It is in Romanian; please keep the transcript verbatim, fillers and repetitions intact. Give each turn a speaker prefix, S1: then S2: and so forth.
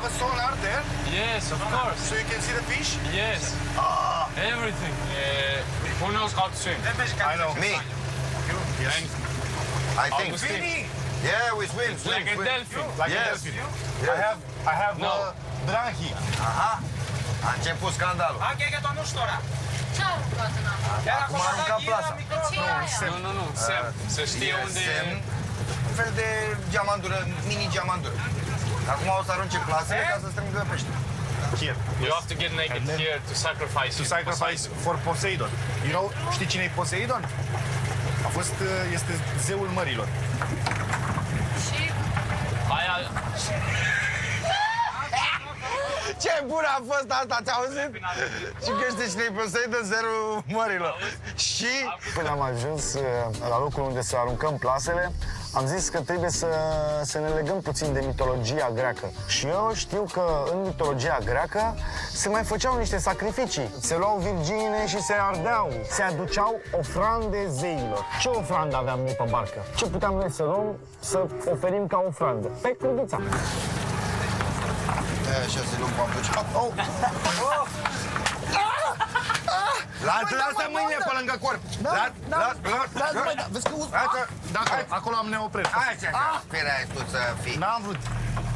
S1: a sonar there?
S2: Yes, of course.
S1: So you can see the fish?
S2: Yes.
S1: Ah.
S2: Everything. Uh, who knows how to swim?
S1: I know.
S3: Me.
S1: You? Yes.
S2: And
S3: I think.
S2: Augustine.
S3: Yeah, we swim, swim,
S2: Like a
S3: swim.
S2: dolphin.
S1: Like
S3: Yes.
S1: a dolphin.
S3: Yes.
S1: I have, I have
S2: No.
S1: uh, branchi.
S3: Aha. A început scandalul.
S4: Ce a aruncat în apă?
S3: Acum a aruncat plasa.
S4: Ce e aia?
S2: Nu, nu, nu. Semn. Să știe
S3: E
S2: unde...
S3: semn. Un fel de geamandură, mini-geamandură. Acum o să arunce plasele ca să strângă pește.
S1: Here.
S2: You have to get naked
S1: And then-
S2: here to sacrifice
S1: To
S2: him.
S1: sacrifice for Poseidon. You know, știi cine e Poseidon? A fost, uh, este zeul mărilor.
S4: Și
S2: Aia...
S3: Ce bună a fost asta, ți-a auzit? Și că știi cine-i Poseidon, zerul mărilor. Și când am ajuns uh, la locul unde să aruncăm plasele, am zis că trebuie să, să ne legăm puțin de mitologia greacă. Și eu știu că în mitologia greacă se mai făceau niște sacrificii. Se luau virgine și se ardeau. Se aduceau ofrande zeilor. Ce ofrandă aveam noi pe barcă? Ce puteam noi să luăm să oferim ca ofrandă? Pe crudița. Așa se luăm papuci. Oh! Lasă, lasă mâinile pe lângă corp. Lasă, lasă, lasă.
S1: Vezi că acolo am neopren.
S3: Așa, firea ai tu să fii.
S1: N-am vrut.